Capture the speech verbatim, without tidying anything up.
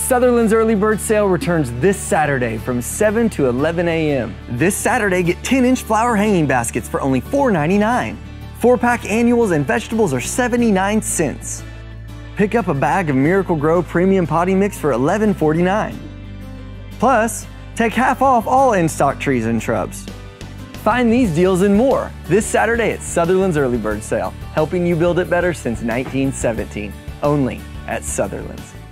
Sutherland's Early Bird Sale returns this Saturday from seven to eleven A M This Saturday, get ten inch flower hanging baskets for only four ninety-nine. four pack annuals and vegetables are seventy-nine cents. Pick up a bag of Miracle Grow Premium Potting Mix for eleven forty-nine. Plus, take half off all in-stock trees and shrubs. Find these deals and more this Saturday at Sutherland's Early Bird Sale, helping you build it better since nineteen seventeen. Only at Sutherland's.